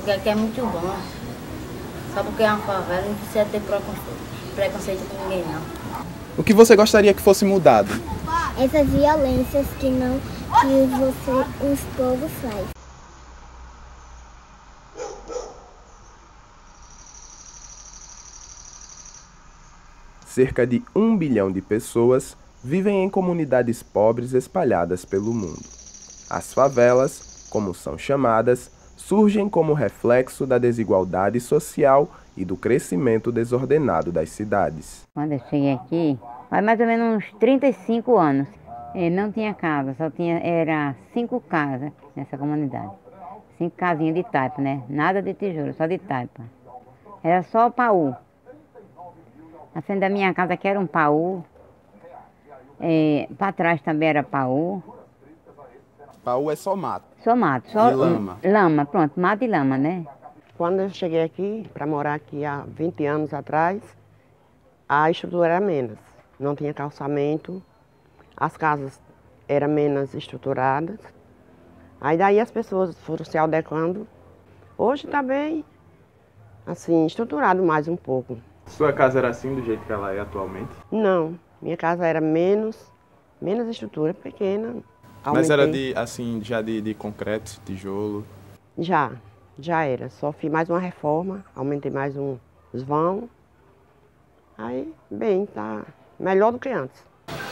Porque aqui é muito bom. Só porque é uma favela, não precisa ter preconceito com ninguém, não. O que você gostaria que fosse mudado? Essas violências que os povos fazem. Cerca de 1 bilhão de pessoas vivem em comunidades pobres espalhadas pelo mundo. As favelas, como são chamadas, surgem como reflexo da desigualdade social e do crescimento desordenado das cidades. Quando eu cheguei aqui, faz mais ou menos uns 35 anos, não tinha casa, era 5 casas nessa comunidade. 5 casinhas de taipa, né? Nada de tijolo, só de taipa. Era só paú. Na frente da minha casa aqui era um paú. Para trás também era paú. Paú é só mato? Só mato, só e lama? Lama, pronto, mato e lama, né? Quando eu cheguei aqui, para morar aqui há 20 anos atrás, a estrutura era menos. Não tinha calçamento, as casas eram menos estruturadas. Aí daí as pessoas foram se adequando. Hoje está bem, assim, estruturado mais um pouco. Sua casa era assim do jeito que ela é atualmente? Não, minha casa era menos estrutura, pequena. Mas era já de concreto, tijolo? Já era. Só fiz mais uma reforma, aumentei mais uns vãos. Aí, bem, tá melhor do que antes.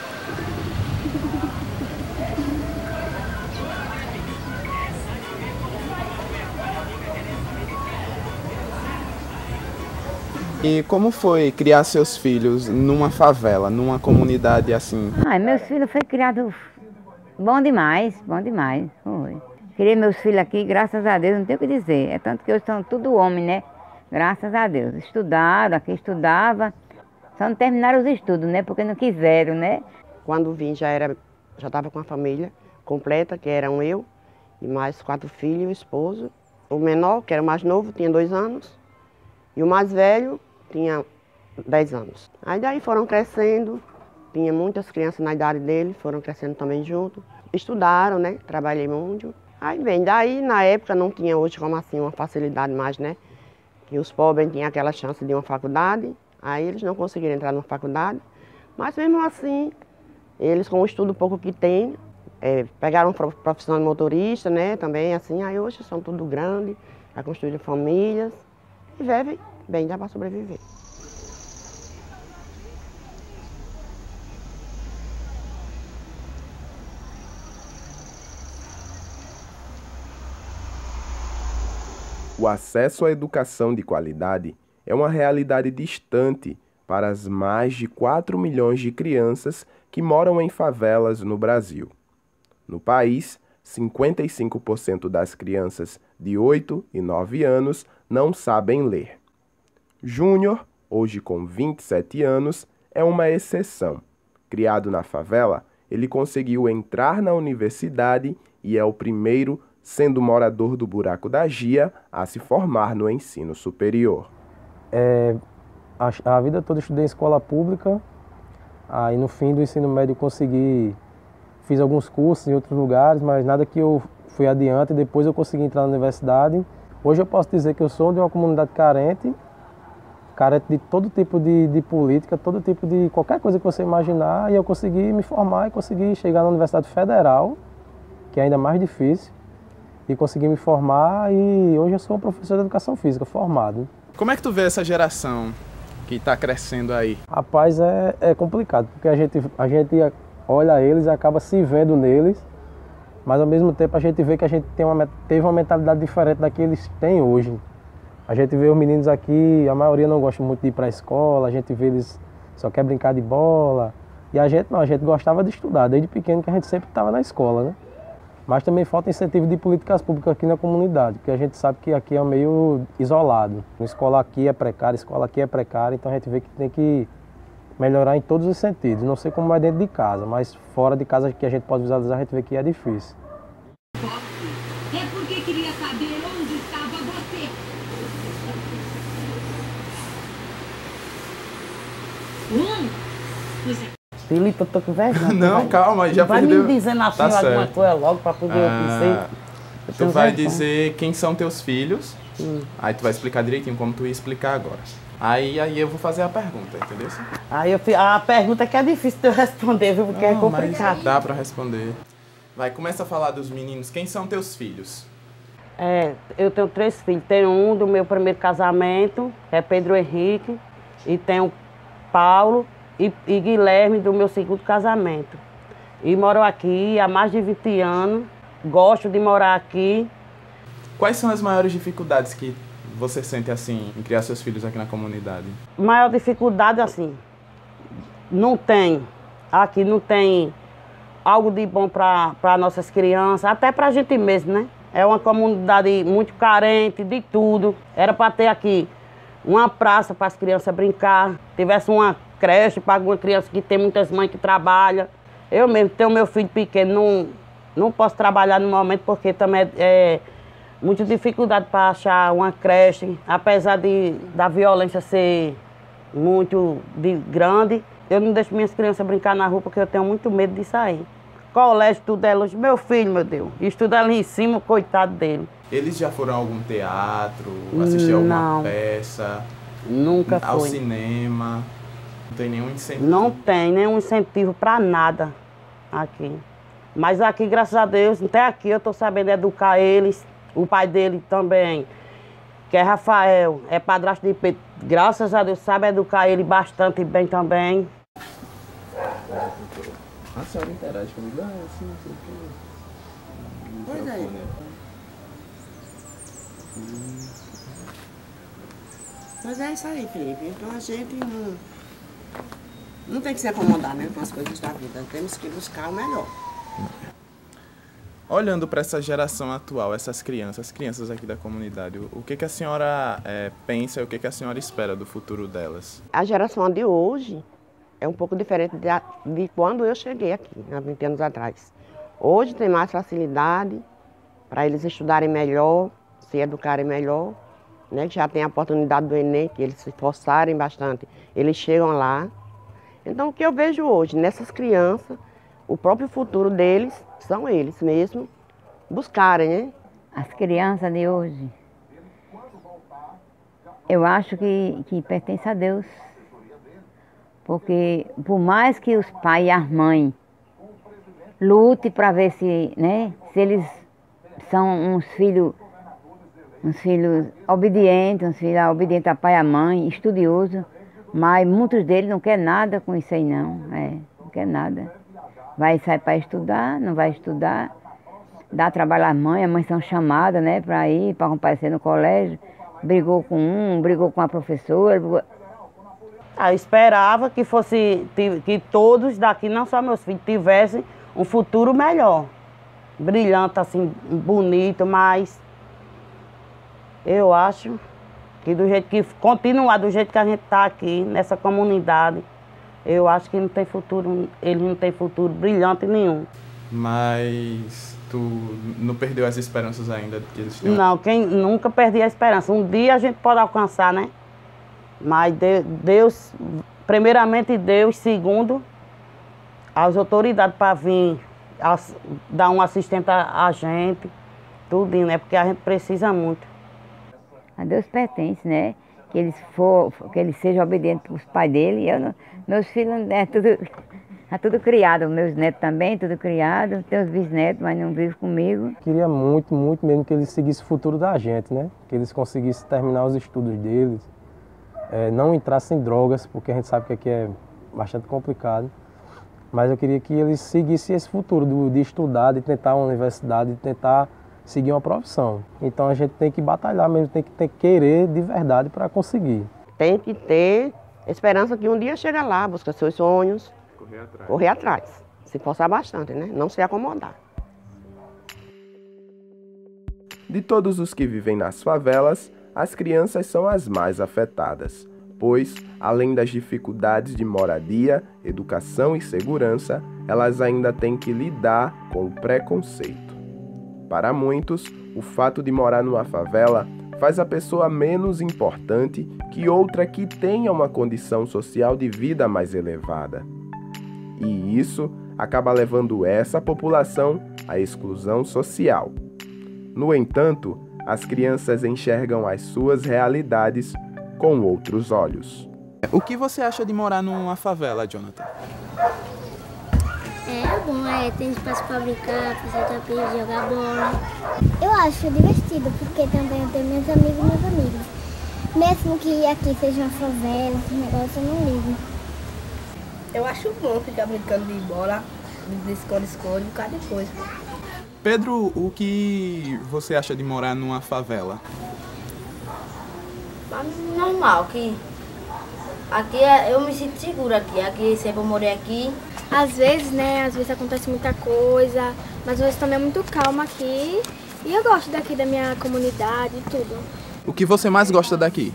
E como foi criar seus filhos numa favela, numa comunidade assim? Meus filhos foram criados bom demais, foi. Criei meus filhos aqui, graças a Deus, não tenho o que dizer. É tanto que hoje são tudo homem, né? Graças a Deus. Estudaram, aqui estudava, só não terminaram os estudos, né? Porque não quiseram, né? Quando vim já estava com a família completa, que eram eu e mais 4 filhos e o esposo. O menor, que era o mais novo, tinha 2 anos. E o mais velho tinha 10 anos. Aí daí foram crescendo, tinha muitas crianças na idade dele, foram crescendo também junto. Estudaram, né? Trabalhei muito. Aí bem, daí na época não tinha hoje como assim uma facilidade mais, né? Que os pobres tinham aquela chance de uma faculdade, aí eles não conseguiram entrar numa faculdade. Mas mesmo assim, eles com o estudo pouco que têm, pegaram profissão de motorista, né? Também assim, aí hoje são tudo grande, já construíram famílias e vivem bem, dá para sobreviver. O acesso à educação de qualidade é uma realidade distante para as mais de 4 milhões de crianças que moram em favelas no Brasil. No país, 55% das crianças de 8 e 9 anos não sabem ler. Júnior, hoje com 27 anos, é uma exceção. Criado na favela, ele conseguiu entrar na universidade e é o primeiro, sendo morador do Buraco da Gia, a se formar no ensino superior. A vida toda eu estudei em escola pública, aí no fim do ensino médio fiz alguns cursos em outros lugares, mas nada que eu fui adiante, depois eu consegui entrar na universidade. Hoje eu posso dizer que eu sou de uma comunidade carente de todo tipo de política, todo tipo de qualquer coisa que você imaginar, e eu consegui me formar e consegui chegar na Universidade Federal, que é ainda mais difícil, e consegui me formar, e hoje eu sou um professor de educação física formado. Como é que tu vê essa geração que está crescendo aí? Rapaz, é complicado, porque a gente olha eles e acaba se vendo neles, mas ao mesmo tempo a gente vê que a gente teve uma mentalidade diferente da que eles têm hoje. A gente vê os meninos aqui, a maioria não gosta muito de ir para a escola, a gente vê eles só quer brincar de bola, e a gente gostava de estudar, desde pequeno que a gente sempre estava na escola, né? Mas também falta incentivo de políticas públicas aqui na comunidade, porque a gente sabe que aqui é meio isolado. A escola aqui é precária, então a gente vê que tem que melhorar em todos os sentidos. Não sei como é dentro de casa, mas fora de casa que a gente pode visualizar, a gente vê que é difícil. É porque queria saber onde estava você. Felipe, eu tô com vergonha. Não, calma, já vai perdeu. Vai me dizendo assim alguma coisa logo para poder eu pensar. Eu Tu tenho vai vergonha. dizer quem são teus filhos, aí tu vai explicar direitinho como tu ia explicar agora. Aí eu vou fazer a pergunta, entendeu? Aí a pergunta que é difícil de eu responder, viu? Porque é Não, complicado. mas dá pra responder. Vai, começa a falar dos meninos. Quem são teus filhos? Eu tenho 3 filhos. Tenho um do meu primeiro casamento, que é Pedro Henrique, e tenho Paulo e Guilherme do meu segundo casamento. E moro aqui há mais de 20 anos, gosto de morar aqui. Quais são as maiores dificuldades que você sente assim em criar seus filhos aqui na comunidade? Maior dificuldade, assim, aqui não tem algo de bom para nossas crianças, até para a gente mesmo, né? É uma comunidade muito carente de tudo. Era para ter aqui uma praça para as crianças brincar, tivesse uma creche para alguma criança que tem muitas mães que trabalham. Eu mesmo tenho meu filho pequeno, não posso trabalhar no momento porque também é muita dificuldade para achar uma creche, apesar da violência ser muito grande. Eu não deixo minhas crianças brincar na rua porque eu tenho muito medo de sair. Colégio, tudo é longe. Meu filho, meu Deus, estuda ali em cima, coitado dele. Eles já foram a algum teatro, assistir alguma peça? Nunca ao foi. Cinema? Não tem nenhum incentivo? Não tem nenhum incentivo para nada aqui. Mas aqui, graças a Deus, até aqui eu estou sabendo educar eles. O pai dele também, que é Rafael, é padrasto de Pedro. Graças a Deus, sabe educar ele bastante bem também. A senhora interage comigo? Sim, não sei o quê. Pois é. Mas é isso aí, Felipe. Então a gente não tem que se acomodar, né, com as coisas da vida. Temos que buscar o melhor. Olhando para essa geração atual, essas crianças, as crianças aqui da comunidade, o que a senhora pensa e o que a senhora espera do futuro delas? A geração de hoje é um pouco diferente de quando eu cheguei aqui, há 20 anos atrás. Hoje tem mais facilidade para eles estudarem melhor, se educarem melhor, né? Já tem a oportunidade do Enem, que eles se esforçarem bastante, eles chegam lá. Então o que eu vejo hoje nessas crianças, o próprio futuro deles são eles mesmos buscarem, né? As crianças de hoje, eu acho que pertence a Deus. Porque por mais que os pais e as mães lutem para ver se, né, se eles são uns filhos obedientes, a pai e a mãe, estudiosos, mas muitos deles não querem nada com isso aí não quer nada. Vai sair para estudar, não vai estudar, dá trabalho às mães, as mães são chamadas, né, para ir, para comparecer no colégio, brigou com a professora. Eu esperava que que todos daqui, não só meus filhos, tivessem um futuro melhor, brilhante, assim, bonito, mas eu acho que continuar do jeito que a gente está aqui, nessa comunidade, eu acho que não tem futuro, eles não têm futuro brilhante nenhum. Mas tu não perdeu as esperanças ainda de que eles tenham... Não, quem nunca perdi a esperança. Um dia a gente pode alcançar, né? Mas Deus, primeiramente Deus, segundo, as autoridades para vir dar um assistente a gente, tudo, né? Porque a gente precisa muito. A Deus pertence, né? Que eles sejam obedientes para os pais dele. Meus filhos é tudo criado, meus netos também, tudo criado. Tenho os bisnetos, mas não vivem comigo. Queria muito, muito mesmo que eles seguissem o futuro da gente, né? Que eles conseguissem terminar os estudos deles. Não entrassem em drogas, porque a gente sabe que aqui é bastante complicado. Mas eu queria que eles seguissem esse futuro de estudar, de tentar uma universidade, de tentar seguir uma profissão. Então a gente tem que batalhar mesmo, tem que querer de verdade para conseguir. Tem que ter esperança que um dia chega lá, busca seus sonhos, correr atrás. Se forçar bastante, né? Não se acomodar. De todos os que vivem nas favelas, as crianças são as mais afetadas, pois, além das dificuldades de moradia, educação e segurança, elas ainda têm que lidar com o preconceito. Para muitos, o fato de morar numa favela faz a pessoa menos importante que outra que tenha uma condição social de vida mais elevada. E isso acaba levando essa população à exclusão social. No entanto, as crianças enxergam as suas realidades com outros olhos. O que você acha de morar numa favela, Jonathan? É bom, tem espaço para brincar, fazer tapete, jogar bola. Eu acho divertido, porque também eu tenho meus amigos e meus amigos. Mesmo que aqui seja uma favela, esse negócio eu não ligo. Eu acho bom ficar brincando de bola, de esconde-esconde, um bocado de coisa. Pedro, o que você acha de morar numa favela? Normal, que aqui eu me sinto segura aqui sempre eu morei aqui. Às vezes acontece muita coisa, mas às vezes também é muito calma aqui. E eu gosto daqui da minha comunidade e tudo. O que você mais gosta daqui?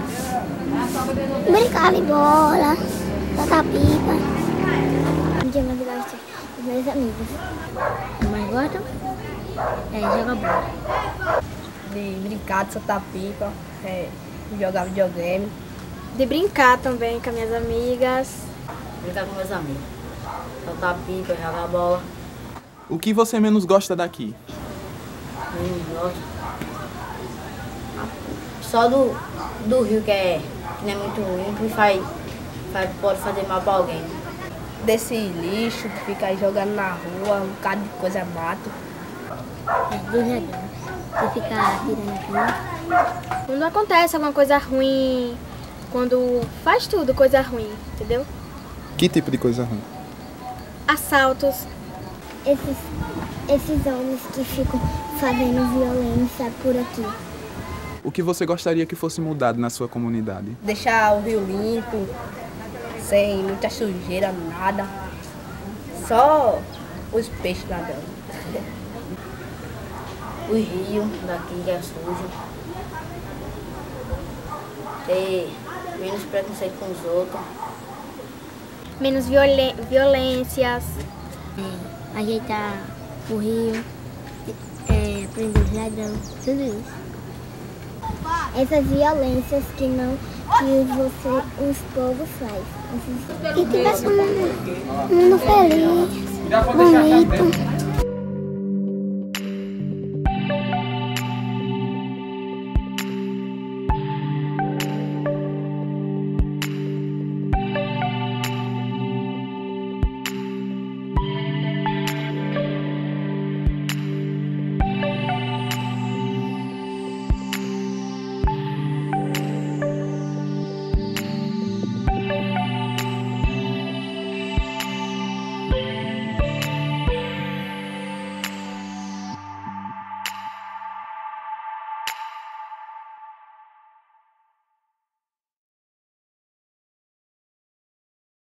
Brincar de bola, soltar pipa. O que eu mais gosto dos meus amigos. O que eu mais gosto é jogar bola. De brincar, de soltar pipa, de jogar videogame. De brincar também com as minhas amigas. Brincar com meus amigos. Soltar pipa, jogar bola. O que você menos gosta daqui? Menos gosto. Só do rio que não é muito limpo e pode fazer mal para alguém. Desse lixo que fica aí jogando na rua, um bocado de coisa mato. Dos negócios, que ficar tirando aqui. Quando acontece alguma coisa ruim, quando faz tudo coisa ruim, entendeu? Que tipo de coisa ruim? Assaltos. Esses homens que ficam fazendo violência por aqui. O que você gostaria que fosse mudado na sua comunidade? Deixar o rio limpo, sem muita sujeira, nada. Só os peixes nadando. O rio daqui que é sujo. Ter menos preconceito com os outros. Menos violências. Ajeitar o rio, prender os ladrões, tudo isso. Essas violências que os povos fazem. Que tivesse um mundo feliz, bonito.